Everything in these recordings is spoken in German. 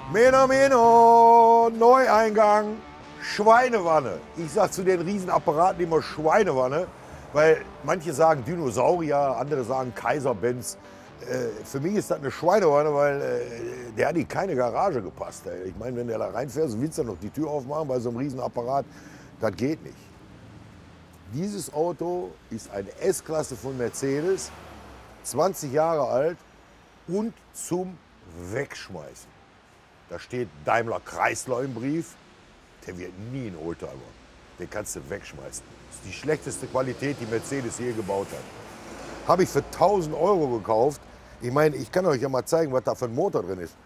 Meno, Meno, Neueingang, Schweinewanne. Ich sag zu den Riesenapparaten immer Schweinewanne, weil manche sagen Dinosaurier, andere sagen Kaiser-Benz. Für mich ist das eine Schweinewanne, weil der hat in keine Garage gepasst. Ich meine, wenn der da reinfährt, so willst du noch die Tür aufmachen bei so einem Riesenapparat. Das geht nicht. Dieses Auto ist eine S-Klasse von Mercedes, 20 Jahre alt und zum Wegschmeißen. Da steht Daimler Chrysler im Brief. Der wird nie ein Oldtimer. Den kannst du wegschmeißen. Das ist die schlechteste Qualität, die Mercedes je gebaut hat. Habe ich für 1000 € gekauft. Ich meine, ich kann euch ja mal zeigen, was da für ein Motor drin ist.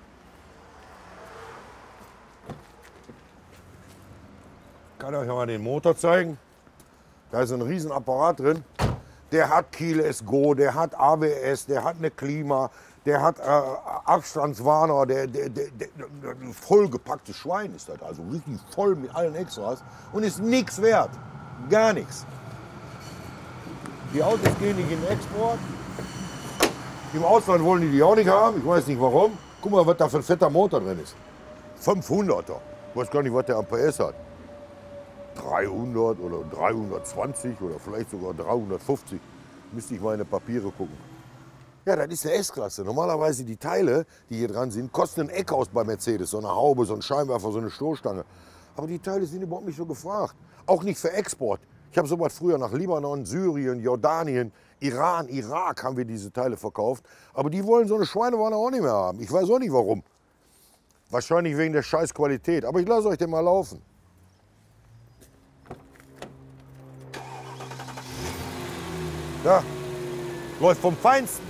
Ich kann euch ja mal den Motor zeigen. Da ist ein riesen Apparat drin. Der hat Keyless Go, der hat ABS, der hat eine Klima, der hat Abstandswarner, der vollgepacktes Schwein ist das, also richtig voll mit allen Extras und ist nichts wert, gar nichts. Die Autos gehen nicht in den Export. Im Ausland wollen die auch nicht haben, ich weiß nicht warum. Guck mal, was da für ein fetter Motor drin ist. 500er, ich weiß gar nicht, was der am PS hat. 300 oder 320 oder vielleicht sogar 350. Müsste ich mal in die Papiere gucken. Ja, das ist eine S-Klasse. Normalerweise die Teile, die hier dran sind, kosten ein Eckhaus bei Mercedes. So eine Haube, so ein Scheinwerfer, so eine Stoßstange. Aber die Teile sind überhaupt nicht so gefragt. Auch nicht für Export. Ich habe sowas früher nach Libanon, Syrien, Jordanien, Iran, Irak haben wir diese Teile verkauft. Aber die wollen so eine Schweinewanne auch nicht mehr haben. Ich weiß auch nicht warum. Wahrscheinlich wegen der scheiß Qualität. Aber ich lasse euch den mal laufen. Ja, läuft vom Feinsten.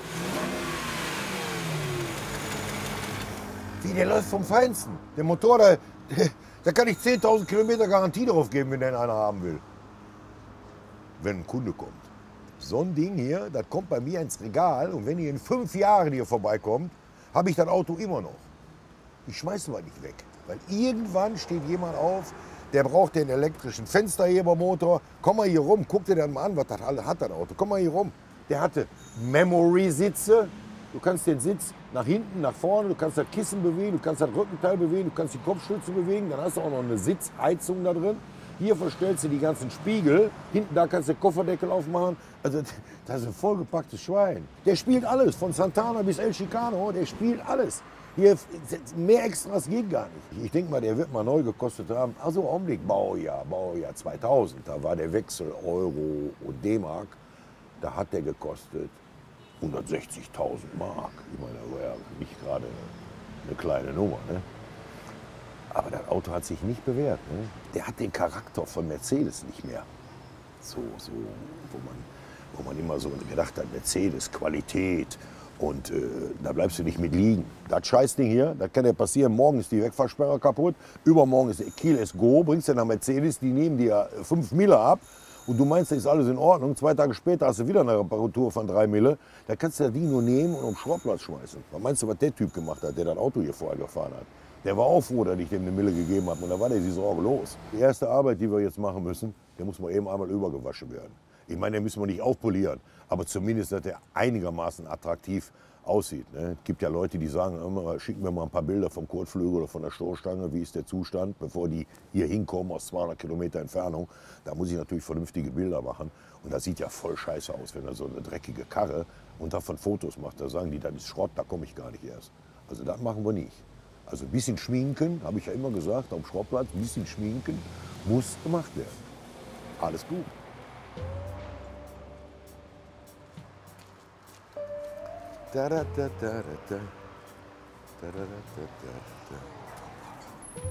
Wie, der läuft vom Feinsten. Der Motor, da kann ich 10.000 Kilometer Garantie drauf geben, wenn der einer haben will. Wenn ein Kunde kommt. So ein Ding hier, das kommt bei mir ins Regal und wenn ihr in 5 Jahren hier vorbeikommt, habe ich das Auto immer noch. Ich schmeiße aber nicht weg, weil irgendwann steht jemand auf, der braucht den elektrischen Fensterhebermotor. Komm mal hier rum, guck dir dann mal an, was das alles hat, das Auto. Komm mal hier rum. Der hatte Memory-Sitze. Du kannst den Sitz nach hinten, nach vorne, du kannst das Kissen bewegen, du kannst das Rückenteil bewegen, du kannst die Kopfstütze bewegen. Dann hast du auch noch eine Sitzheizung da drin. Hier verstellst du die ganzen Spiegel. Hinten da kannst du den Kofferdeckel aufmachen. Also das ist ein vollgepacktes Schwein. Der spielt alles, von Santana bis El Chicano, der spielt alles. Hier, mehr Extras geht gar nicht. Ich denke mal, der wird mal neu gekostet haben. Also Augenblick, Baujahr 2000. Da war der Wechsel Euro und D-Mark. Da hat der gekostet 160.000 Mark. Ich meine, das war ja nicht gerade eine kleine Nummer. Ne? Aber das Auto hat sich nicht bewährt. Ne? Der hat den Charakter von Mercedes nicht mehr. So wo man immer so gedacht hat, Mercedes, Qualität. Und da bleibst du nicht mit liegen. Das Scheißding hier, das kann ja passieren. Morgen ist die Wegfahrsperre kaputt. Übermorgen ist der Keyless Go. Bringst du nach Mercedes, die nehmen dir 5 Mille ab. Und du meinst, das ist alles in Ordnung. 2 Tage später hast du wieder eine Reparatur von 3 Mille. Da kannst du das Ding nur nehmen und um Schrottplatz schmeißen. Was meinst du, was der Typ gemacht hat, der das Auto hier vorher gefahren hat? Der war auch froh, dass ich dem eine Mille gegeben habe. Und da war der die Sorge los. Die erste Arbeit, die wir jetzt machen müssen, der muss mal eben einmal übergewaschen werden. Ich meine, den müssen wir nicht aufpolieren. Aber zumindest, dass der einigermaßen attraktiv aussieht. Ne? Es gibt ja Leute, die sagen immer, schicken mir mal ein paar Bilder vom Kotflügel oder von der Stoßstange, wie ist der Zustand, bevor die hier hinkommen aus 200 Kilometer Entfernung. Da muss ich natürlich vernünftige Bilder machen. Und das sieht ja voll scheiße aus, wenn er so eine dreckige Karre und davon Fotos macht. Da sagen die, das ist Schrott, da komme ich gar nicht erst. Also das machen wir nicht. Also ein bisschen schminken, habe ich ja immer gesagt, am Schrottplatz, ein bisschen schminken muss gemacht werden. Alles gut. Da, da, da, da, da, da. Da, da, da, da, da.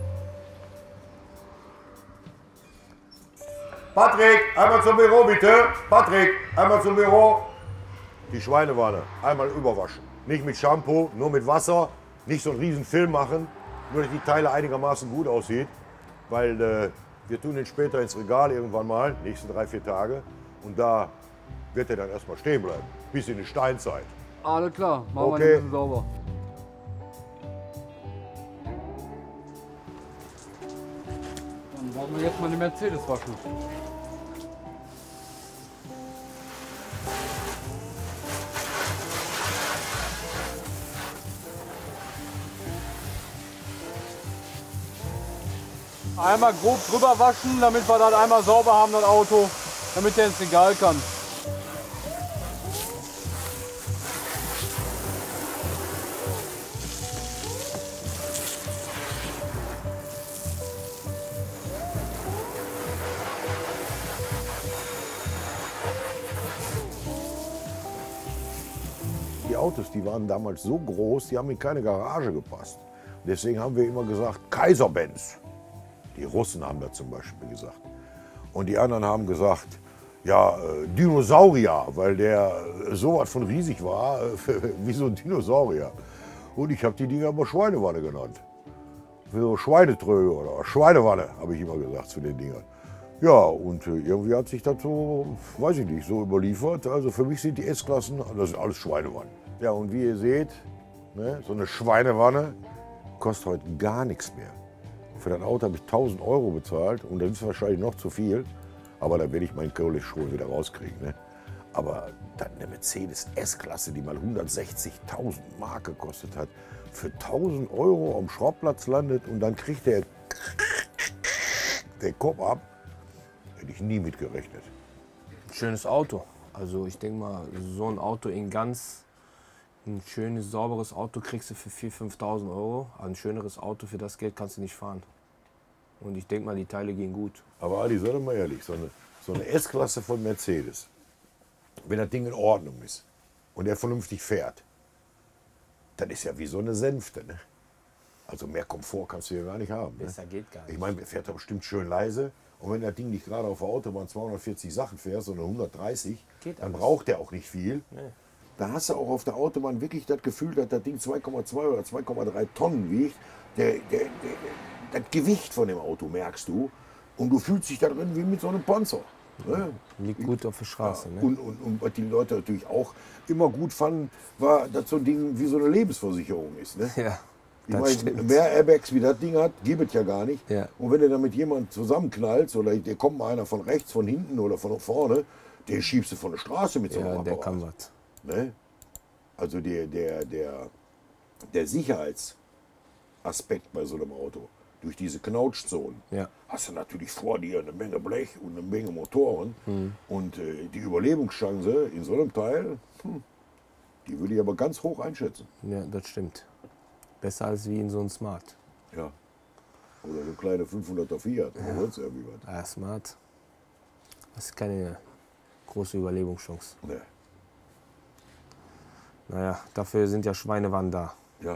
Patrick, einmal zum Büro bitte. Patrick, einmal zum Büro. Die Schweinewanne, einmal überwaschen. Nicht mit Shampoo, nur mit Wasser. Nicht so einen riesen Film machen, nur dass die Teile einigermaßen gut aussieht. Weil wir tun den später ins Regal irgendwann mal, nächsten 3-4 Tage. Und da wird er dann erstmal stehen bleiben, bis in die Steinzeit. Alles klar, machen wir Okay. ein bisschen sauber. Dann wollen wir jetzt mal die Mercedes waschen. Einmal grob drüber waschen, damit wir das einmal sauber haben, das Auto, damit der ins Regal kann. Die Autos, die waren damals so groß, die haben in keine Garage gepasst. Deswegen haben wir immer gesagt, Kaiser-Benz. Die Russen haben das zum Beispiel gesagt. Und die anderen haben gesagt, ja, Dinosaurier, weil der so was von riesig war, wie so ein Dinosaurier. Und ich habe die Dinger immer Schweinewanne genannt. Wie so Schweinetröge oder Schweinewanne, habe ich immer gesagt zu den Dingern. Ja, und irgendwie hat sich das so, weiß ich nicht, so überliefert. Also für mich sind die S-Klassen, das sind alles Schweinewannen. Ja, und wie ihr seht, ne, so eine Schweinewanne kostet heute gar nichts mehr. Für das Auto habe ich 1000 € bezahlt und das ist wahrscheinlich noch zu viel. Aber da werde ich meinen Kohle schon wieder rauskriegen. Ne? Aber dann eine Mercedes S-Klasse, die mal 160.000 Mark gekostet hat, für 1000 € am Schrottplatz landet und dann kriegt der Kopf ab, hätte ich nie mitgerechnet. Schönes Auto. Also ich denke mal, so ein Auto ein schönes, sauberes Auto kriegst du für 4.000, 5.000 €. Ein schöneres Auto für das Geld kannst du nicht fahren. Und ich denke mal, die Teile gehen gut. Aber Ali, sei doch mal ehrlich, so eine S-Klasse von Mercedes, wenn das Ding in Ordnung ist und er vernünftig fährt, dann ist ja wie so eine Sänfte. Ne? Also mehr Komfort kannst du ja gar nicht haben. Ne? Besser geht gar nicht. Ich meine, er fährt da bestimmt schön leise. Und wenn das Ding nicht gerade auf der Autobahn 240 Sachen fährt, sondern 130, Geht dann alles. braucht der auch nicht viel. Nee. Da hast du auch auf der Autobahn wirklich das Gefühl, dass das Ding 2,2 oder 2,3 Tonnen wiegt. Das Gewicht von dem Auto merkst du. Und du fühlst dich da drin wie mit so einem Panzer. Ne? Liegt gut auf der Straße. Ja, Ne? und was die Leute natürlich auch immer gut fanden, war, dass so ein Ding wie so eine Lebensversicherung ist. Ne? Ja, Ich das meine, stimmt. mehr Airbags wie das Ding hat, gibt es ja gar nicht. Ja. Und wenn du dann mit jemandem zusammenknallst oder der kommt mal einer von rechts, von hinten oder von vorne, den schiebst du von der Straße mit so einem Ja, der Apparat. kann was. Ne? Also der Sicherheitsaspekt bei so einem Auto, durch diese Knautschzonen, Ja. hast du natürlich vor dir eine Menge Blech und eine Menge Motoren. Und die Überlebenschance in so einem Teil, die würde ich aber ganz hoch einschätzen. Ja, das stimmt. Besser als wie in so einem Smart. Ja. Oder so kleine 500er Fiat oder sonst irgendwie was. Ah, Smart. Das ist keine große Überlebungschance. Ne. Naja, dafür sind ja Schweinewannen da. Ja.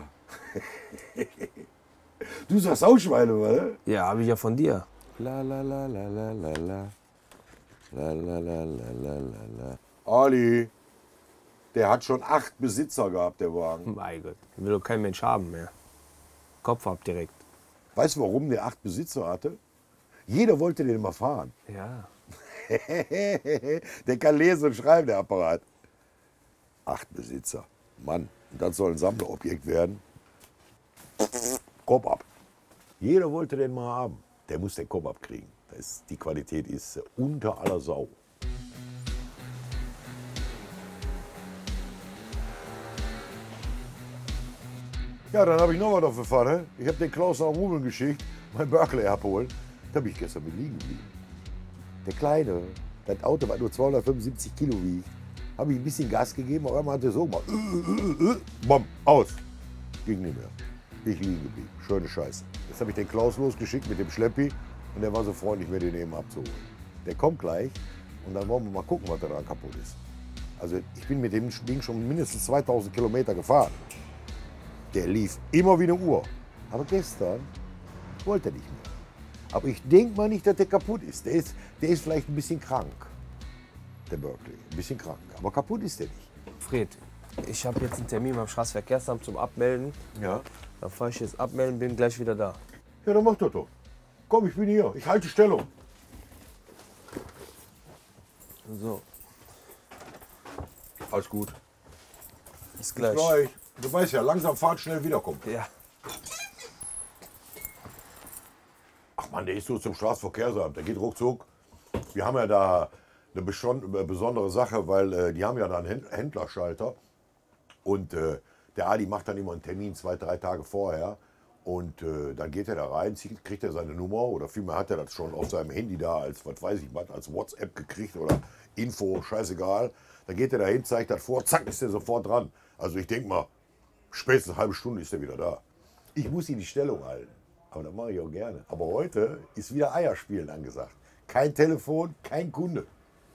Du sagst auch Schweine, oder? Ja, habe ich ja von dir. La la la la la la la. La la la la la la la. Ali, der hat schon 8 Besitzer gehabt, der Wagen. Mein Gott, will doch kein Mensch haben mehr. Kopf ab direkt. Weißt du, warum der 8 Besitzer hatte? Jeder wollte den mal fahren. Ja. Der kann lesen und schreiben, der Apparat. 8 Besitzer. Mann, und das soll ein Sammlerobjekt werden. Kopf ab. Jeder wollte den mal haben. Der muss den Kopf abkriegen. Die Qualität ist unter aller Sau. Ja, dann habe ich noch was auf der Pfanne. Ich habe den Klaus nach Rubeln geschickt, mein Berkeley abholen. Da bin ich gestern mit liegen geblieben. Der Kleine, das Auto, was nur 275 Kilo wiegt, habe ich ein bisschen Gas gegeben, auf einmal hat er so gemacht. Bom, aus. Ging nicht mehr. Ich liegen geblieben. Schöne Scheiße. Jetzt habe ich den Klaus losgeschickt mit dem Schleppi und der war so freundlich, mir den eben abzuholen. Der kommt gleich und dann wollen wir mal gucken, was da dran kaputt ist. Also ich bin mit dem Ding schon mindestens 2000 Kilometer gefahren. Der lief immer wie eine Uhr. Aber gestern wollte er nicht mehr. Aber ich denke mal nicht, dass der kaputt ist. Der ist vielleicht ein bisschen krank, der Berkeley. Ein bisschen krank. Aber kaputt ist der nicht. Fred, ich habe jetzt einen Termin beim Straßenverkehrsamt zum Abmelden. Ja? Da fahre ich jetzt abmelden, bin gleich wieder da. Ja, dann mach das doch. Komm, ich bin hier. Ich halte Stellung. So, Alles gut. bis gleich. Gleich. Du weißt ja, langsam fahren, schnell wiederkommen. Ja. Ach Mann, der ist so zum Straßenverkehrsamt. Der geht ruckzuck. Wir haben ja da eine besondere Sache, weil die haben ja da einen Händlerschalter. Und der Adi macht dann immer einen Termin 2, 3 Tage vorher. Und dann geht er da rein, kriegt er seine Nummer oder vielmehr hat er das schon auf seinem Handy da als, was weiß ich was, als WhatsApp gekriegt oder Info, scheißegal. Dann geht er da hin, zeigt das vor, zack, ist er sofort dran. Also ich denke mal, spätestens eine halbe Stunde ist er wieder da. Ich muss ihm die Stellung halten, aber das mache ich auch gerne. Aber heute ist wieder Eierspielen angesagt. Kein Telefon, kein Kunde.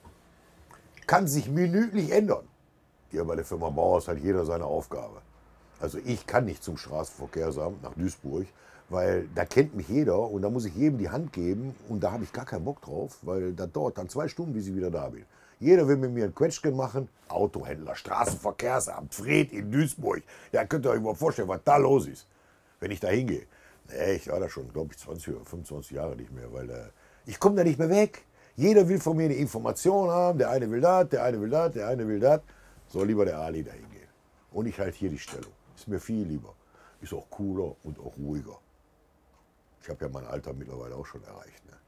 Kann sich minütlich ändern. Ja, bei der Firma Bauhaus hat jeder seine Aufgabe. Also ich kann nicht zum Straßenverkehrsamt nach Duisburg, weil da kennt mich jeder und da muss ich jedem die Hand geben und da habe ich gar keinen Bock drauf, weil das dauert dann 2 Stunden, bis ich wieder da bin. Jeder will mit mir ein Quetschchen machen. Autohändler, Straßenverkehrsamt, Fred in Duisburg. Ja, könnt ihr euch mal vorstellen, was da los ist, wenn ich da hingehe. Nee, ich war da schon, glaube ich, 20 oder 25 Jahre nicht mehr, weil ich komme da nicht mehr weg. Jeder will von mir eine Information haben. Der eine will das, der eine will das, der eine will das. Soll lieber der Ali da hingehen. Und ich halte hier die Stellung. Ist mir viel lieber. Ist auch cooler und auch ruhiger. Ich habe ja mein Alter mittlerweile auch schon erreicht. Ne?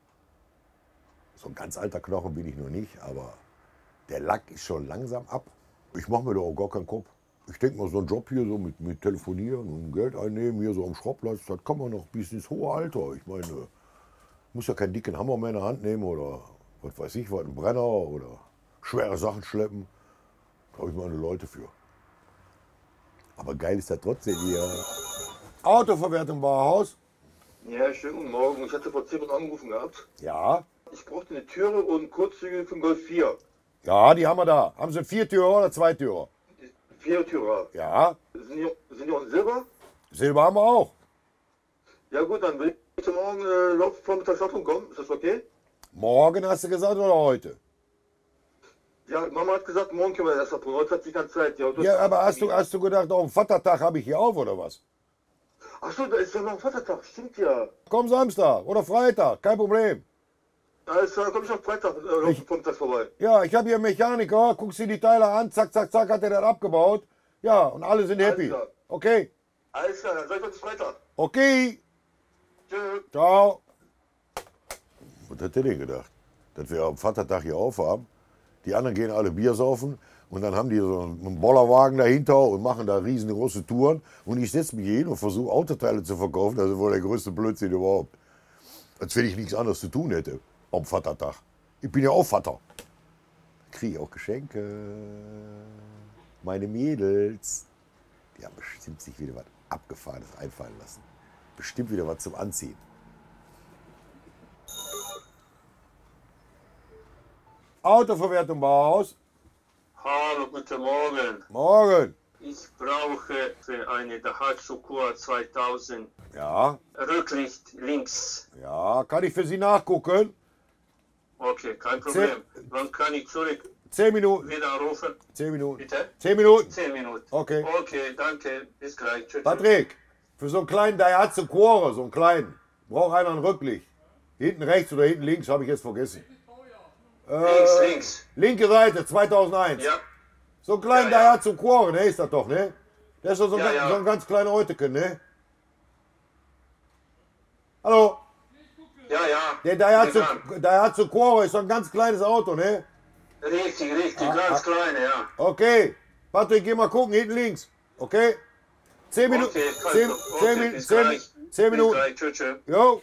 So ein ganz alter Knochen bin ich noch nicht, aber der Lack ist schon langsam ab. Ich mache mir da auch gar keinen Kopf. Ich denke mal, so einen Job hier so mit Telefonieren und Geld einnehmen, hier so am Schrottplatz, das kann man noch bis ins hohe Alter. Ich meine, muss ja keinen dicken Hammer mehr in der Hand nehmen oder was weiß ich, was, einen Brenner oder schwere Sachen schleppen. Da habe ich meine Leute für. Aber geil ist das trotzdem hier. Autoverwertung Bauhaus. Ja, schönen guten Morgen. Ich hatte vor 10 Minuten angerufen gehabt. Ja. Ich brauchte eine Türe und Kurzzüge für den Golf 4. Ja, die haben wir da. Haben Sie 4 Türer oder 2 Türer? 4 Türer. Ja. Sind die auch in Silber? Silber haben wir auch. Ja gut, dann will ich heute Morgen Vormittag Schlachtung kommen. Ist das okay? Morgen hast du gesagt oder heute? Ja, Mama hat gesagt, morgen können wir erst abholen. Heute hat sie keine Zeit. Ja, aber hast du gedacht, auf dem Vatertag habe ich hier auf oder was? Achso, da ist ja noch ein Vatertag. Stimmt ja. Komm Samstag oder Freitag, kein Problem. Alles klar, dann komme ich am Freitag Vormittag vorbei. Ja, ich habe hier einen Mechaniker, guckst dir die Teile an, zack, zack, zack, hat er das abgebaut. Ja, und alle sind happy. Alles klar. Okay. Alles klar, dann sag ich bis Freitag. Okay. Tschüss. Ciao. Was hat der denn gedacht? Dass wir am Vatertag hier aufhaben, die anderen gehen alle Bier saufen und dann haben die so einen Bollerwagen dahinter und machen da riesengroße Touren und ich setze mich hin und versuche Autoteile zu verkaufen, das ist wohl der größte Blödsinn überhaupt. Als wenn ich nichts anderes zu tun hätte am Vatertag. Ich bin ja auch Vater. Kriege auch Geschenke. Meine Mädels, die haben bestimmt sich wieder was Abgefahrenes einfallen lassen. Bestimmt wieder was zum Anziehen. Autoverwertung Bauhaus. Hallo, guten Morgen. Morgen. Ich brauche für eine Daihatsu Kua 2000 Ja, Rücklicht links. ja, kann ich für Sie nachgucken? Okay, kein Problem. Wann kann ich zurück 10 Minuten. wieder anrufen? 10 Minuten. Bitte? 10 Minuten. 10 Minuten. Okay. Okay, danke. Bis gleich. Tschüss. Patrick, für so einen kleinen Daihatsu Quore, so einen kleinen, braucht einer ein Rücklicht. Hinten rechts oder hinten links, habe ich jetzt vergessen. Links. Linke Seite, 2001. Ja. So einen kleinen Ja, ja. Daihatsu Quore, ne, ist das doch, ne? Der ist doch so, Ja, ja. so ein ganz kleiner Euteken, ne? Hallo? Ja, ja. Der Bekannt. Daihatsu Quore ist so ein ganz kleines Auto, ne? Richtig, ganz kleine, ja. Okay. Patrick, geh mal gucken, hinten links. Okay? 10 Minuten. Okay, 10 bis gleich. Bis Minuten. gleich. Tschüss. Tschüss. Jo.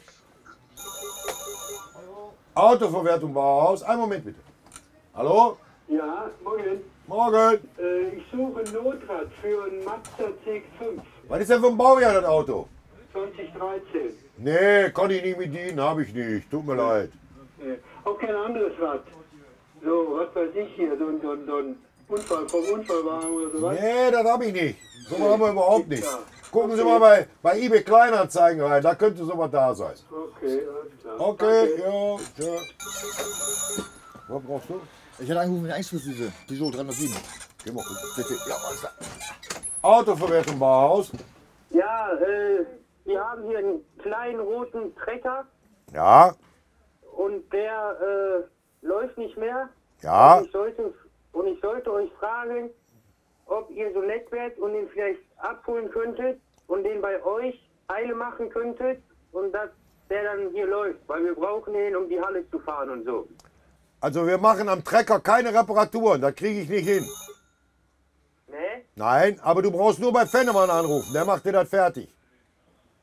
Autoverwertung Bauhaus. Einen Moment bitte. Hallo? Ja, morgen. Morgen. Ich suche ein Notrad für einen Mazda CX-5 Was ist denn für ein Baujahr das Auto? 2013. Nee, kann ich nicht mit dienen, habe ich nicht. Tut mir leid. Auch kein anderes Rad. So, was weiß ich hier, so ein Unfall vom Unfallwagen oder sowas. Nee, das habe ich nicht. So was haben wir überhaupt nicht. Ja. Gucken Sie mal bei eBay Kleinanzeigen rein, da könnte sowas da sein. Okay, alles klar. Okay, Danke. jo, tschö. Was brauchst du? Ich hatte angerufen, eine Einspritzdüse. Peugeot 307. Geh mal gucken. Bitte. Ja, alles klar. Autoverwertung Bauhaus. Ja, wir haben hier einen kleinen roten Trecker Ja, und der läuft nicht mehr. ja. Und ich sollte euch fragen, ob ihr so nett wärt und den vielleicht abholen könntet und den bei euch heile machen könntet und dass der dann hier läuft, weil wir brauchen den, um die Halle zu fahren und so. Also wir machen am Trecker keine Reparaturen, das kriege ich nicht hin. Ne? Nein, aber du brauchst nur bei Fennemann anrufen, der macht dir das fertig.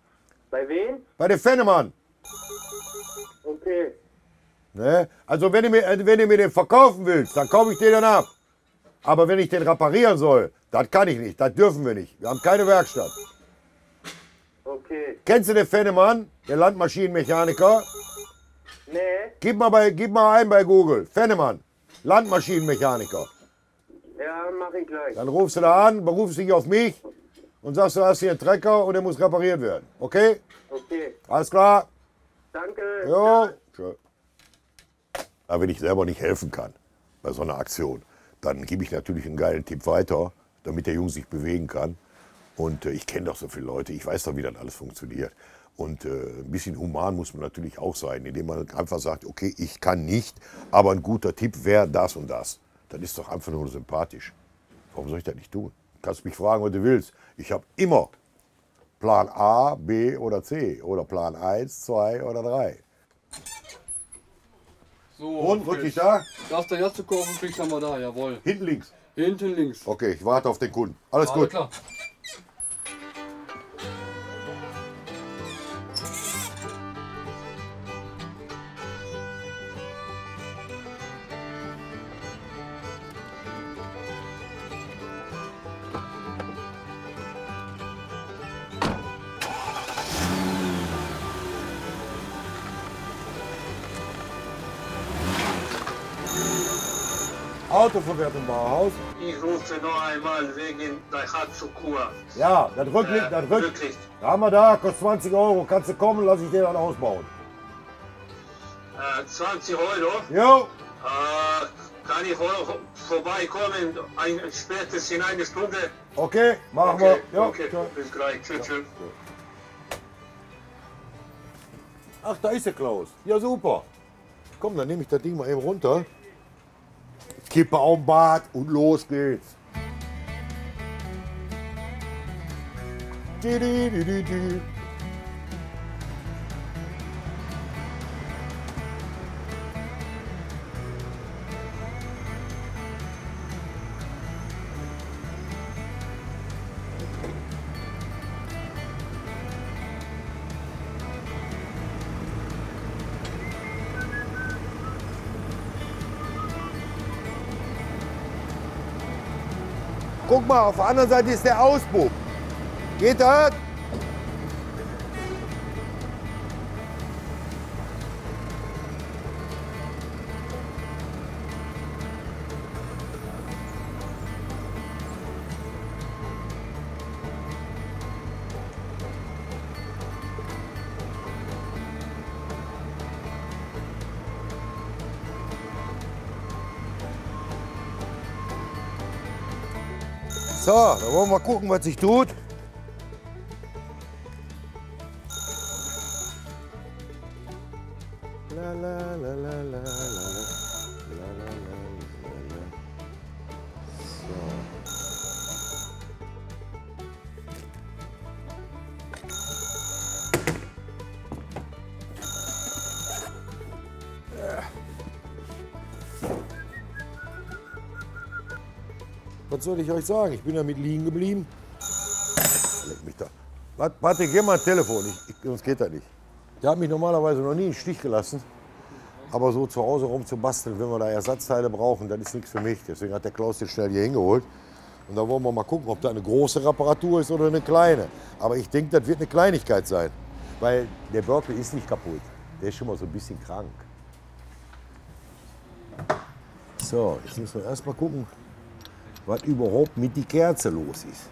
Bei wem? Bei der Fennemann. Okay. Ne? Also wenn du mir den verkaufen willst, dann kaufe ich den dann ab. Aber wenn ich den reparieren soll, das kann ich nicht, das dürfen wir nicht. Wir haben keine Werkstatt. Okay. Kennst du den Fennemann, der Landmaschinenmechaniker? Nee. Gib mal ein bei Google. Fennemann, Landmaschinenmechaniker. Ja, mach ich gleich. Dann rufst du da an, berufst dich auf mich und sagst, du hast hier einen Trecker und der muss repariert werden. Okay? Okay. Alles klar? Danke. Jo. Tschö. Aber wenn ich selber nicht helfen kann bei so einer Aktion, dann gebe ich natürlich einen geilen Tipp weiter, damit der Junge sich bewegen kann. Und ich kenne doch so viele Leute, ich weiß doch, wie das alles funktioniert. Und ein bisschen human muss man natürlich auch sein, indem man einfach sagt, okay, ich kann nicht, aber ein guter Tipp wäre das und das. Das ist doch einfach nur sympathisch. Warum soll ich das nicht tun? Du kannst mich fragen, was du willst. Ich habe immer Plan A, B oder C oder Plan 1, 2 oder 3. So, Und, wirklich da? Darfst du jetzt kaufen, kriegst du mal da, jawohl. Hinten links. Hinten links. Okay, ich warte auf den Kunden. Alles gut. Klar. Autoverwertung Bauhaus. Ich rufe noch einmal wegen Daihatsu Kua. Ja, das Rücklicht, Wirklich. Da haben wir da, kostet 20 Euro. Kannst du kommen, lass ich den dann ausbauen. 20 Euro. Jo, Kann ich vorbeikommen, spätestens in einer Stunde? okay, machen Okay, wir. Jo, okay. tschö. Bis gleich. Tschüss. Ach, da ist der Klaus. Ja, super. Komm, dann nehme ich das Ding mal eben runter. Kippe auf den Bad und los geht's. Di, di, di, di, di. Guck mal, auf der anderen Seite ist der Auspuff. Geht das? So, dann wollen wir mal gucken, was sich tut. La, la, la, la, la, la, la, la, la. So. Was soll ich euch sagen? Ich bin damit liegen geblieben. Leck mich da. Warte, geh mal ein Telefon. Sonst geht das nicht. Der hat mich normalerweise noch nie im Stich gelassen. Aber so zu Hause rum zu basteln, wenn wir da Ersatzteile brauchen, das ist nichts für mich. Deswegen hat der Klaus den schnell hier hingeholt. Und da wollen wir mal gucken, ob da eine große Reparatur ist oder eine kleine. Aber ich denke, das wird eine Kleinigkeit sein. Weil der Berkeley ist nicht kaputt. Der ist schon mal so ein bisschen krank. So, jetzt müssen wir erst mal gucken, was überhaupt mit der Kerze los ist.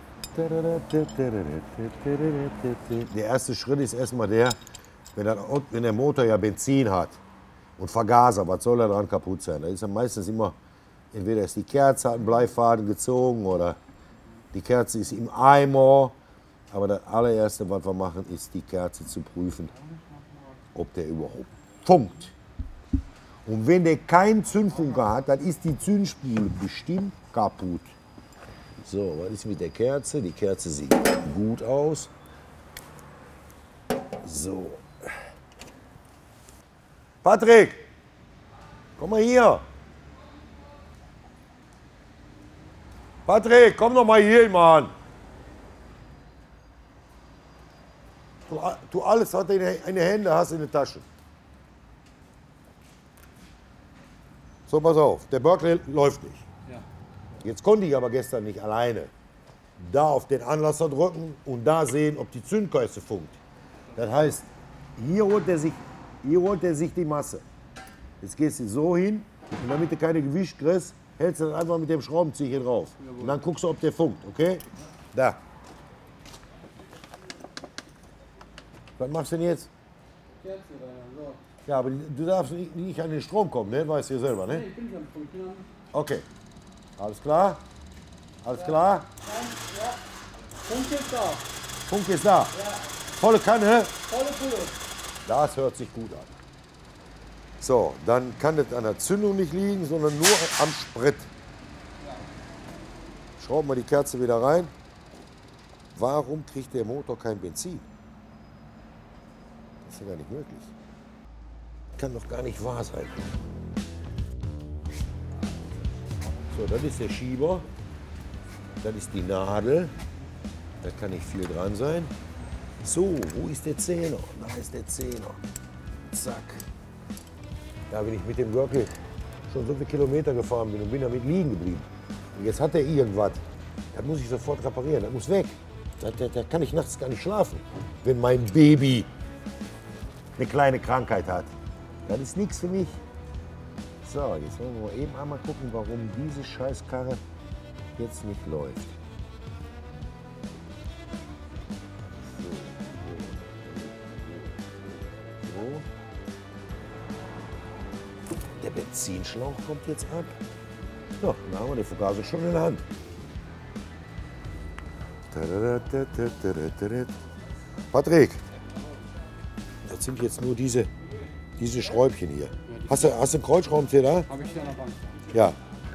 Der erste Schritt ist erstmal der, wenn der Motor ja Benzin hat und Vergaser, was soll da dran kaputt sein? Da ist ja meistens immer, entweder ist die Kerze hat einen Bleifaden gezogen oder die Kerze ist im Eimer. Aber das allererste, was wir machen, ist die Kerze zu prüfen, ob der überhaupt funkt. Und wenn der keinen Zündfunker hat, dann ist die Zündspule bestimmt kaputt. So, was ist mit der Kerze? Die Kerze sieht gut aus. So. Patrick, komm mal hier. Patrick, komm doch mal hier, Mann. Du alles hat in den Händen, hast in den Taschen. So, pass auf, der Berkeley läuft nicht. Ja. Jetzt konnte ich aber gestern nicht alleine da auf den Anlasser drücken und da sehen, ob die Zündkeuste funkt. Das heißt, hier holt er sich die Masse. Jetzt gehst du so hin und damit du keine Gewicht kriegst, hältst du das einfach mit dem Schraubenzieher drauf. Und dann guckst du, ob der funkt, okay? Da. Was machst du denn jetzt? Ja, aber du darfst nicht an den Strom kommen, ne? Weißt du ja selber, ne? Ich bin nicht am Punkt. Okay. Alles klar? Alles klar? Punkt ist da. Funk ist da. Volle Kanne? Volle Pulle. Das hört sich gut an. So, dann kann das an der Zündung nicht liegen, sondern nur am Sprit. Schrauben wir die Kerze wieder rein. Warum kriegt der Motor kein Benzin? Das ist ja gar nicht möglich. Kann doch gar nicht wahr sein. So, das ist der Schieber. Das ist die Nadel. Da kann nicht viel dran sein. So, wo ist der Zehner? Da ist der Zehner. Zack. Da bin ich mit dem Berkeley schon so viele Kilometer gefahren bin und bin damit liegen geblieben. Und jetzt hat er irgendwas. Das muss ich sofort reparieren. Das muss weg. Da kann ich nachts gar nicht schlafen, wenn mein Baby eine kleine Krankheit hat. Das ist nichts für mich. So, jetzt wollen wir mal eben einmal gucken, warum diese Scheißkarre jetzt nicht läuft. So. Der Benzinschlauch kommt jetzt ab. So, dann haben wir den Vergaser schon in der Hand. Patrick, das sind jetzt nur diese Schräubchen hier. Hast du einen Kreuzschraubenzieher da? Habe ich hier an der Bank. Ja.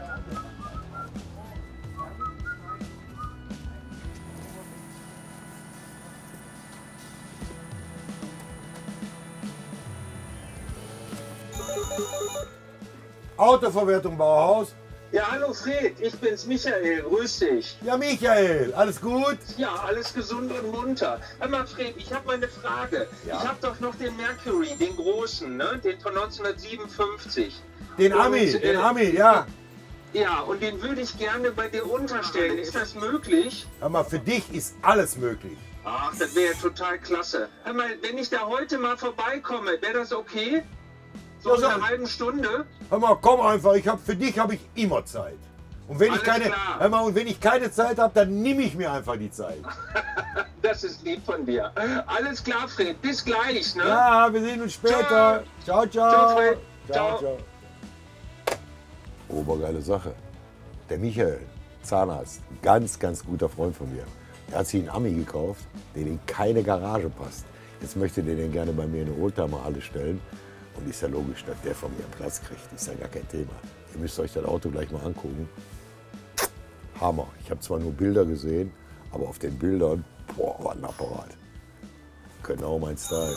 Autoverwertung Bauhaus. Ja, hallo Fred, ich bin's Michael, grüß dich. Ja, Michael, alles gut? Ja, alles gesund und munter. Hör mal Fred, ich habe mal eine Frage. Ja. Ich habe doch noch den Mercury, den großen, ne? Den von 1957. Den Ami, ja. Ja, und den würde ich gerne bei dir unterstellen. Ist das möglich? Hör mal, für dich ist alles möglich. Ach, das wäre total klasse. Hör mal, wenn ich da heute mal vorbeikomme, wäre das okay? So in einer halben Stunde? Hör mal, komm einfach, für dich habe ich immer Zeit. Und wenn ich Alles klar. hör mal, und wenn ich keine Zeit habe, dann nehme ich mir einfach die Zeit. Das ist lieb von dir. Alles klar, Fred. Bis gleich, ne? Ja, wir sehen uns später. Ciao, ciao. Ciao, Fred. Ciao, Ciao. ciao. Obergeile Sache. Der Michael, Zahnarzt, ganz, ganz guter Freund von mir. Der hat sich einen Ami gekauft, der in keine Garage passt. Jetzt möchte der den gerne bei mir in eine Oldtimer-Halle stellen. Und ist ja logisch, dass der von mir einen Platz kriegt. Ist ja gar kein Thema. Ihr müsst euch das Auto gleich mal angucken. Hammer. Ich habe zwar nur Bilder gesehen, aber auf den Bildern, boah, war ein Apparat. Genau mein Style.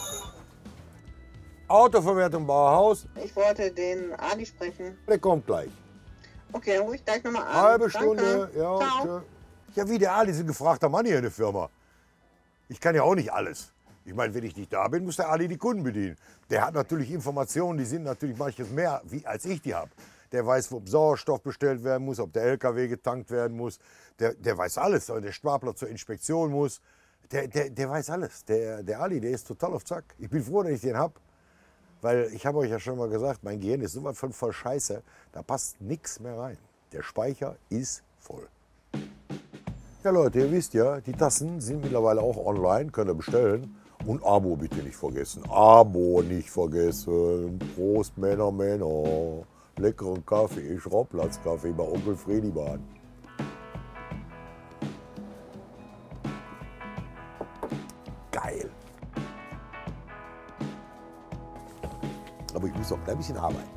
Autoverwertung Bauhaus, Ich wollte den Ali sprechen. der kommt gleich. Okay, dann rufe ich gleich nochmal an. Halbe Danke. Stunde, ja. Ciao. Tschö. Ja, wie der Ali ist ein gefragter Mann hier in der Firma. Ich kann ja auch nicht alles. Ich meine, wenn ich nicht da bin, muss der Ali die Kunden bedienen. Der hat natürlich Informationen, die sind natürlich manches mehr, als ich die habe. Der weiß, ob Sauerstoff bestellt werden muss, ob der LKW getankt werden muss. Der weiß alles. Der Stapler zur Inspektion muss. Der weiß alles. Der Ali, der ist total auf Zack. Ich bin froh, dass ich den habe. Weil ich habe euch ja schon mal gesagt, mein Gehirn ist so was von voll Scheiße, da passt nichts mehr rein. Der Speicher ist voll. Ja Leute, ihr wisst ja, die Tassen sind mittlerweile auch online, könnt ihr bestellen. Und Abo bitte nicht vergessen. Abo nicht vergessen. Prost Männer, Männer. Leckeren Kaffee, Schraubplatzkaffee bei Onkel Fredibahn. Geil. Aber ich muss noch ein bisschen arbeiten.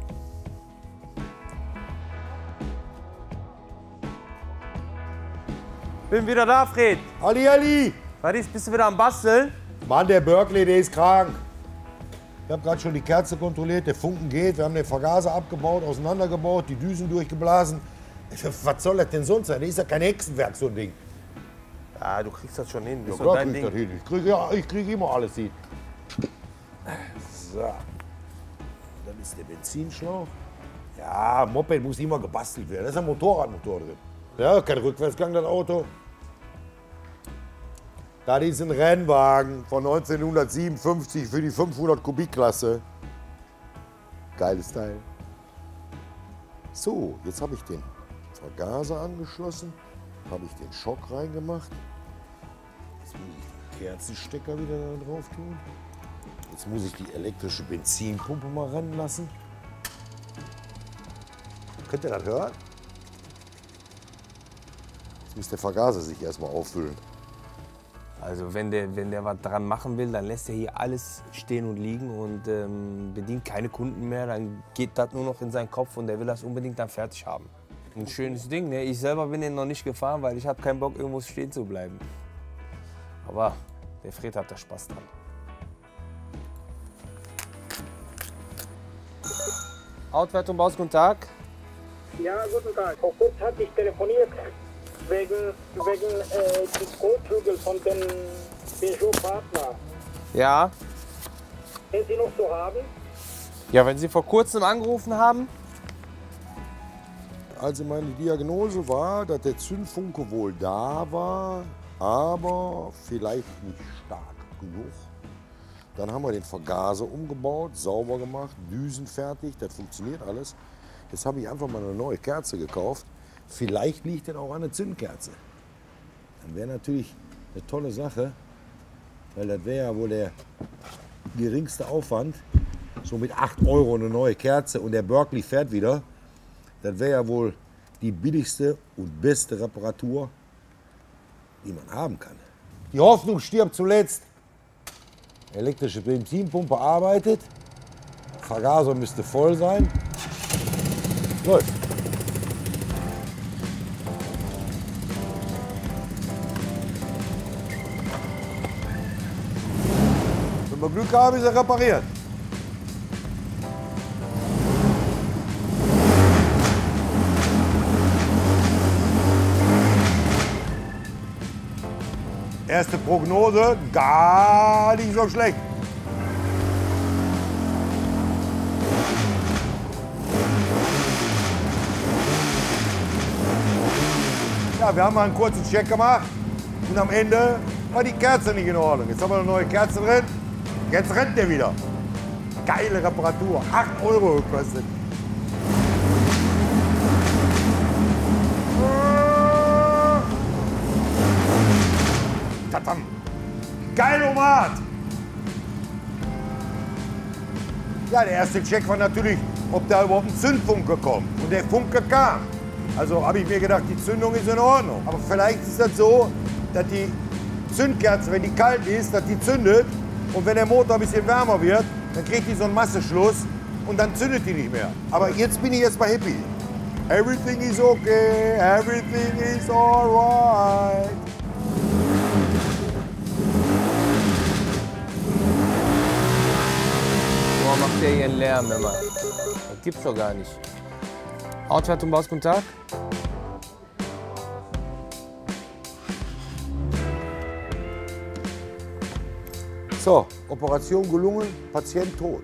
Bin wieder da, Fred. Ali, Ali! Was ist, bist du wieder am Basteln? Mann, der Berkeley, der ist krank. Ich habe gerade schon die Kerze kontrolliert, der Funken geht. Wir haben den Vergaser abgebaut, auseinandergebaut, die Düsen durchgeblasen. Was soll das denn sonst sein? Das ist ja kein Hexenwerk, so ein Ding. Ah, du kriegst das schon hin. Ja, Das ist doch klar dein krieg ich das Ding. hin. Ich krieg immer alles hin. So. Dann ist der Benzinschlauch. Ja, Moped muss immer gebastelt werden. Da ist ein Motorradmotor drin. Ja, kein Rückwärtsgang, das Auto. Das ist ein Rennwagen von 1957 für die 500 Kubikklasse. Geiles Teil. So, jetzt habe ich den Vergaser angeschlossen, habe ich den Schock reingemacht. Jetzt muss ich den Kerzenstecker wieder da drauf tun. Jetzt muss ich die elektrische Benzinpumpe mal rennen lassen. Könnt ihr das hören? Jetzt muss der Vergaser sich erstmal auffüllen. Also wenn der was dran machen will, dann lässt er hier alles stehen und liegen und bedient keine Kunden mehr. Dann geht das nur noch in seinen Kopf und der will das unbedingt dann fertig haben. Ein schönes Ding, ne? Ich selber bin den noch nicht gefahren, weil ich habe keinen Bock, irgendwo stehen zu bleiben. Aber der Fred hat da Spaß dran. Outwertung, Baus, guten Tag. Ja, guten Tag. Vor kurzem hatte ich telefoniert wegen die Kotflügel von dem Peugeot-Partner. Ja. Wenn Sie noch so haben? Ja, wenn Sie vor kurzem angerufen haben. Also meine Diagnose war, dass der Zündfunke wohl da war, aber vielleicht nicht stark genug. Dann haben wir den Vergaser umgebaut, sauber gemacht, Düsen fertig, das funktioniert alles. Jetzt habe ich einfach mal eine neue Kerze gekauft. Vielleicht liegt das auch an der Zündkerze. Dann wäre natürlich eine tolle Sache, weil das wäre ja wohl der geringste Aufwand. So mit 8 € eine neue Kerze und der Berkeley fährt wieder. Das wäre ja wohl die billigste und beste Reparatur, die man haben kann. Die Hoffnung stirbt zuletzt. Elektrische Benzinpumpe arbeitet. Vergaser müsste voll sein. Läuft. Wenn wir Glück haben, ist er repariert. Erste Prognose, gar nicht so schlecht. Ja, wir haben mal einen kurzen Check gemacht und am Ende war die Kerze nicht in Ordnung. Jetzt haben wir eine neue Kerze drin, jetzt rennt der wieder. Geile Reparatur, 8 € gekostet. Tatam. Geilomat! Ja, der erste Check war natürlich, ob da überhaupt ein Zündfunke kommt. Und der Funke kam. Also habe ich mir gedacht, die Zündung ist in Ordnung. Aber vielleicht ist das so, dass die Zündkerze, wenn die kalt ist, dass die zündet. Und wenn der Motor ein bisschen wärmer wird, dann kriegt die so einen Masseschluss und dann zündet die nicht mehr. Aber jetzt bin ich erstmal happy. Everything is okay, everything is alright. Boah, macht der hier einen Lärm immer. Das gibt's doch gar nicht. Outwertung, Baus, guten Tag. So, Operation gelungen, Patient tot.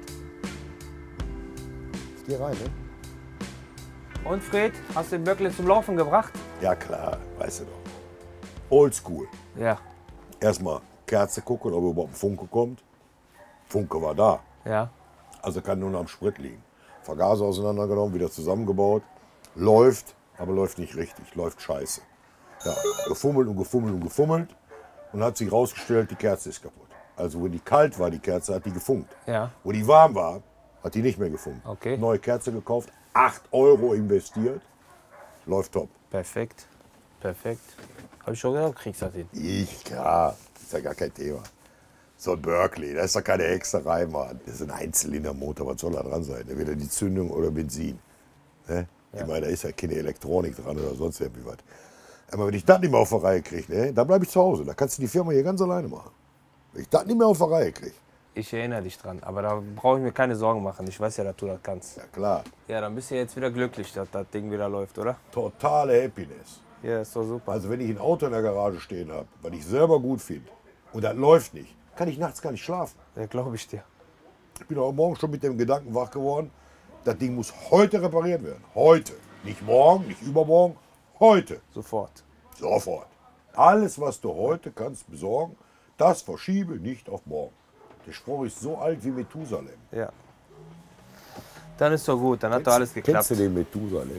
Ich geh rein, ne? Und Fred, hast du den Böckle zum Laufen gebracht? Ja klar, weißt du doch. Oldschool. Ja. Erstmal Kerze gucken, ob überhaupt ein Funke kommt. Funke war da. Ja. Also kann nur noch am Sprit liegen. Vergaser auseinandergenommen, wieder zusammengebaut. Läuft, aber läuft nicht richtig, läuft scheiße. Ja, gefummelt und gefummelt und gefummelt. Und hat sich rausgestellt, die Kerze ist kaputt. Also wo die kalt war, die Kerze, hat die gefunkt. Ja. Wo die warm war, hat die nicht mehr gefunkt. Okay. Neue Kerze gekauft, 8 € investiert. Läuft top. Perfekt. Perfekt. Hab ich schon gedacht, du kriegst das hin. Ja, ist ja gar kein Thema. So ein Berkeley, das ist doch keine Hexerei, Mann. Das ist ein Einzylindermotor, was soll da dran sein? Entweder die Zündung oder Benzin. Ne? Ja. Ich meine, da ist ja keine Elektronik dran oder sonst irgendwie was. Aber wenn ich das nicht mehr auf der Reihe kriege, ne, dann bleibe ich zu Hause. Da kannst du die Firma hier ganz alleine machen. Wenn ich das nicht mehr auf der Reihe kriege. Ich erinnere dich dran, aber da brauche ich mir keine Sorgen machen. Ich weiß ja, dass du das kannst. Ja, klar. Ja, dann bist du ja jetzt wieder glücklich, dass das Ding wieder läuft, oder? Totale Happiness. Ja, ist doch super. Also wenn ich ein Auto in der Garage stehen habe, was ich selber gut finde, und das läuft nicht, kann ich nachts gar nicht schlafen. Ja, glaube ich dir. Ich bin heute Morgen schon mit dem Gedanken wach geworden, das Ding muss heute repariert werden. Heute. Nicht morgen, nicht übermorgen, heute. Sofort. Sofort. Alles, was du heute kannst besorgen, das verschiebe nicht auf morgen. Der Spruch ist so alt wie Methusalem. Ja. Dann ist doch gut, dann hat doch alles geklappt. Kennst du den Methusalem?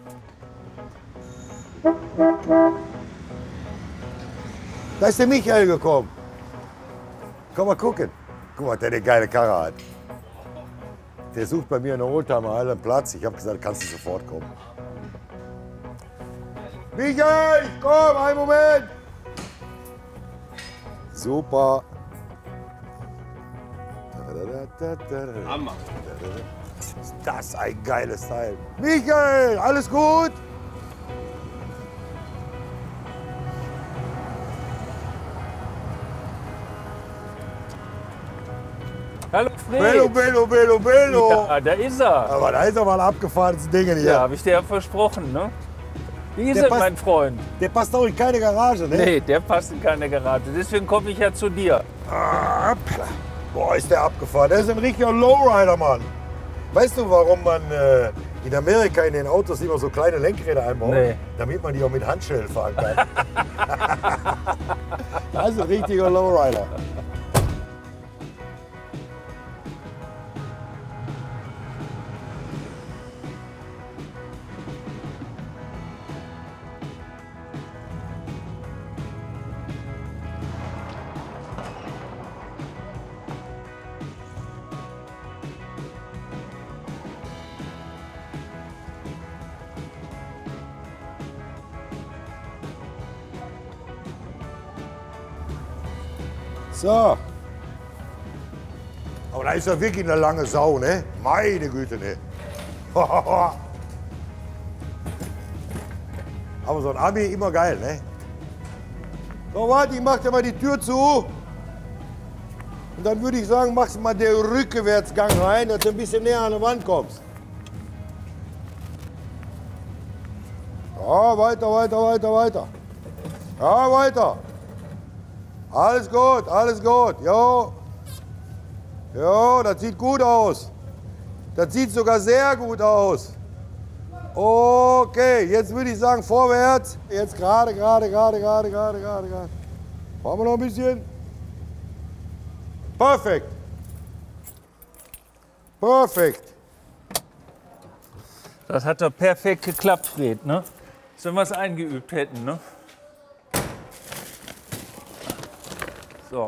Da ist der Michael gekommen. Komm mal gucken. Guck mal, der eine geile Karre hat. Der sucht bei mir in der Oldtimer Island Platz. Ich habe gesagt, kannst du sofort kommen. Michael, komm, einen Moment. Super. Hammer. Ist das ein geiles Teil. Michael, alles gut? Hallo Fred. Bello. Ja, da ist er. Aber da ist aber ein abgefahrenes Ding hier. Ja, habe ich dir ja versprochen, ne? Wie ist Der es, passt- mein Freund? Der passt auch in keine Garage, ne? Nee, der passt in keine Garage. Deswegen komme ich ja zu dir. Boah, ist der abgefahren. Der ist ein richtiger Lowrider, Mann. Weißt du, warum man in Amerika in den Autos immer so kleine Lenkräder einbaut? Nee. Damit man die auch mit Handschellen fahren kann. Das ist ein richtiger Lowrider. So. Aber da ist ja wirklich eine lange Sau, ne? Meine Güte, ne? Aber so ein Ami immer geil, ne? So, warte, ich mach dir mal die Tür zu. Und dann würde ich sagen, machst du mal den Rückwärtsgang rein, dass du ein bisschen näher an die Wand kommst. Ja, weiter. Ja, weiter. Alles gut. Jo, das sieht gut aus. Das sieht sogar sehr gut aus. Okay, jetzt würde ich sagen vorwärts. Jetzt gerade. Machen wir noch ein bisschen. Perfekt. Das hat doch perfekt geklappt, Fred, ne? Als wenn wir es eingeübt hätten, ne? So.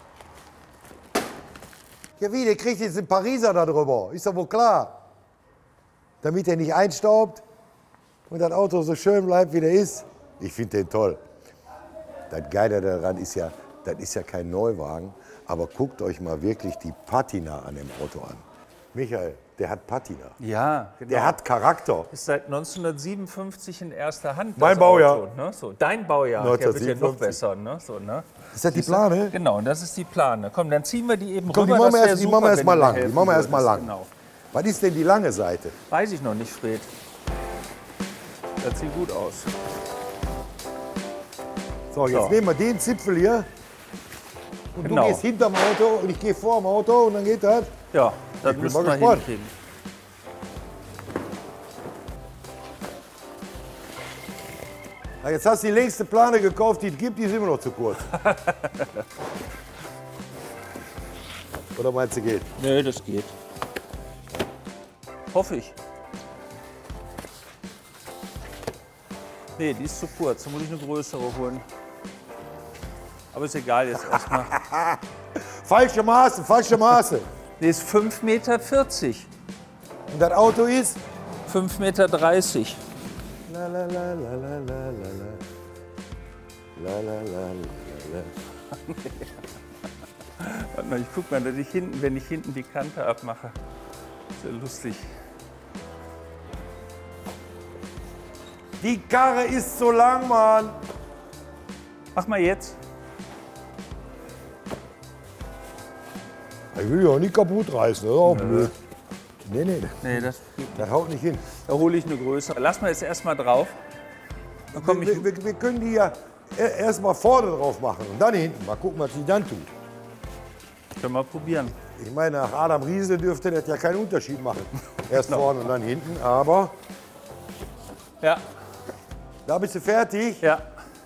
Ja wie, der kriegt jetzt den Pariser da drüber. Ist doch wohl klar. Damit er nicht einstaubt und das Auto so schön bleibt, wie der ist. Ich finde den toll. Das Geile daran ist ja, das ist ja kein Neuwagen. Aber guckt euch mal wirklich die Patina an dem Auto an. Michael, der hat Patina. Ja, genau. Der hat Charakter. Ist seit 1957 in erster Hand. Mein das Baujahr. Auto, ne? So, dein Baujahr. Der wird ja noch 1957. besser, ne? So, ne? Ist das die Plane? Genau, und das ist die Plane. Komm, dann ziehen wir die eben Komm, die rüber. machen wir Das wär erst- die super, machen wir erst wenn mal du mir lang. Die helfen machen wir erst mal würdest. lang. Genau. Was ist denn die lange Seite? Weiß ich noch nicht, Fred. Das sieht gut aus. So, jetzt So. nehmen wir den Zipfel hier. Und Genau. du gehst hinterm Auto und ich gehe vor dem Auto und dann geht das. Ja, das Ich bin müssen mal wir gespannt. hinkriegen. Na, jetzt hast du die längste Plane gekauft, die es gibt, die ist immer noch zu kurz. Oder meinst du, geht? Nee, das geht. Hoffe ich. Nee, die ist zu kurz. Da muss ich eine größere holen. Aber ist egal jetzt erstmal. Falsche Maße. Die ist 5,40 Meter. Und das Auto ist? 5,30 Meter. La la la la la la la la. La la la la Warte mal, ich guck mal, dass ich hinten, wenn ich hinten die Kante abmache. Ist ja lustig. Die Karre ist so lang, Mann. Mach mal jetzt. Ich will ja auch nicht kaputt reißen, das ist auch blöd. Nee, Nee, das das haut nicht hin. da hole ich eine größere. Lass mal jetzt erstmal drauf. Dann komm ich. Wir können die ja erstmal vorne drauf machen und dann hinten. Mal gucken, was sie dann tut. Können wir probieren. Ich meine, nach Adam Riese dürfte das ja keinen Unterschied machen. Erst vorne und dann hinten, aber Ja, da bist du fertig. ja.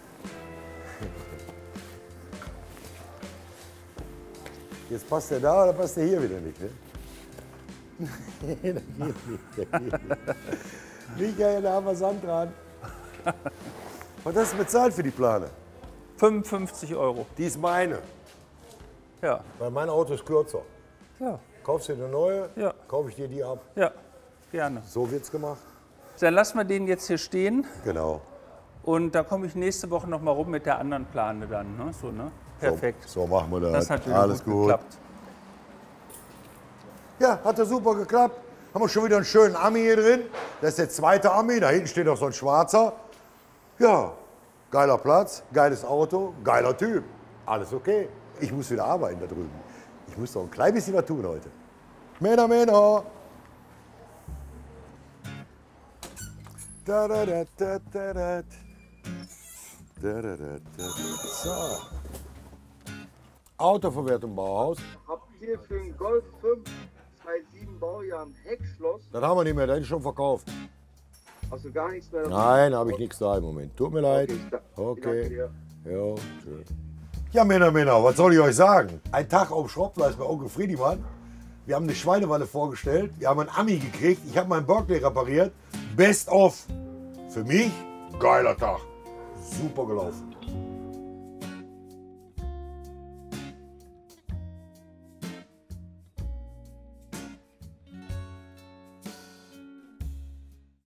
Jetzt passt der da oder passt der hier wieder nicht, ne? Nee, das geht nicht. Das geht nicht. Michael, da haben wir Sand dran. Was hast du bezahlt für die Plane? 55 €. Die ist meine, Ja, weil mein Auto ist kürzer. ja, Kaufst du dir eine neue, Ja. kaufe ich dir die ab. ja. Gerne. So wird's gemacht. Dann lassen wir den jetzt hier stehen Genau. und da komme ich nächste Woche noch mal rum mit der anderen Plane dann. Ne? So, ne? Perfekt. So machen wir das. Das hat wieder Alles gut gut. geklappt. Ja, hat ja super geklappt. Haben wir schon wieder einen schönen Ami hier drin. Das ist der zweite Ami. Da hinten steht noch so ein schwarzer. Ja, geiler Platz, geiles Auto, geiler Typ. Alles okay. Ich muss wieder arbeiten da drüben. Ich muss doch ein klein bisschen was tun heute. Männer, Männer. Da, da, da, da, da, da. Da, da, da, da. So. Autoverwertung Bauhaus. Habt ihr für den Golf 5 2.7 Baujahr ein Heckschloss? Das haben wir nicht mehr, das ist schon verkauft. Hast du gar nichts mehr davon? Nein, habe ich nichts da im Moment. Tut mir leid. Okay. Jo, schön. Ja, Männer, was soll ich euch sagen? Ein Tag auf Schrottplatz bei Onkel Friedemann. Wir haben eine Schweinewalle vorgestellt. Wir haben einen Ami gekriegt. Ich habe meinen Berkeley repariert. Best of. Für mich, geiler Tag. Super gelaufen.